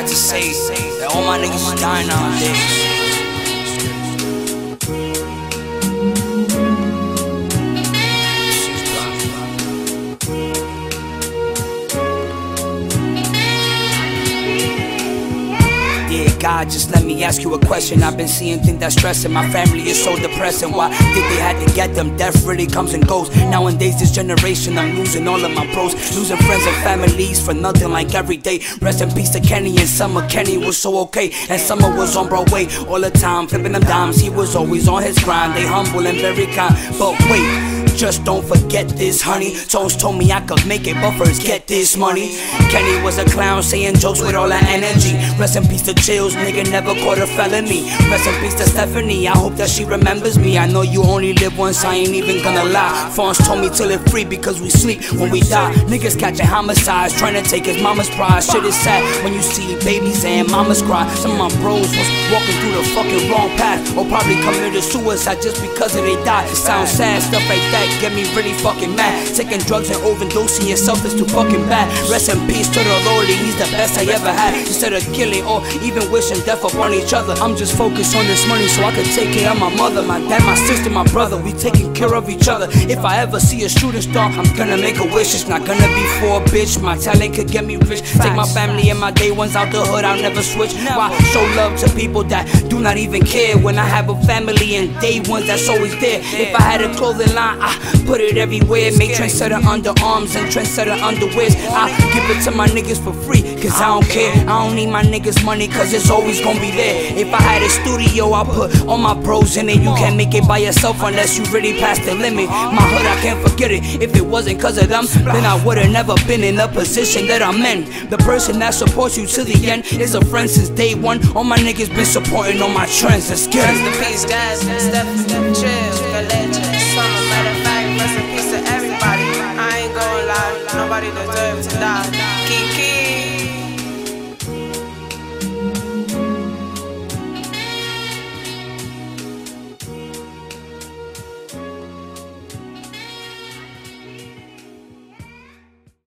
sad to say that all my niggas is dying nowadays. God, just let me ask you a question. I've been seeing things that's stressing. My family is so depressing. Why did they had to get them? Death really comes and goes. Nowadays, this generation, I'm losing all of my pros. Losing friends and families for nothing like every day. Rest in peace to Kenny and Summer. Kenny was so okay, and Summer was on Broadway all the time, flipping them dimes. He was always on his grind. They humble and very kind. But wait, just don't forget this, honey. Tones told me I could make it, but first get this money. Kenny was a clown saying jokes with all that energy. Rest in peace to Chills, nigga never caught a felony. Rest in peace to Stephanie, I hope that she remembers me. I know you only live once, I ain't even gonna lie. Fonz told me to live free because we sleep when we die. Niggas catching homicides, trying to take his mama's pride. Shit is sad when you see babies and mamas cry. Some of my bros was walking through the fucking wrong path, or probably committed suicide just because of they died. It sounds sad, stuff like that get me really fucking mad. Taking drugs and overdosing yourself is too fucking bad. Rest in peace to the Lordy, he's the best I ever had. Instead of killing or even wishing death upon each other, I'm just focused on this money so I can take care of my mother, my dad, my sister, my brother. We taking care of each other. If I ever see a shooting star, I'm gonna make a wish. It's not gonna be for a bitch. My talent could get me rich. Take my family and my day ones out the hood, I'll never switch. Why show love to people that do not even care when I have a family and day ones that's always there? If I had a clothing line, I put it everywhere. Make trendsetter underarms and trendsetter underwears. I give it to my niggas for free, cause I don't care. I don't need my niggas money, cause it's always gonna be there. If I had a studio, I put all my bros in it. You can't make it by yourself unless you really passed the limit. My hood, I can't forget it. If it wasn't cause of them, then I would've never been in the position that I'm in. The person that supports you to the end is a friend since day one. All my niggas been supporting all my trends. Let's get it. Rest in peace, guys. Steph, chill.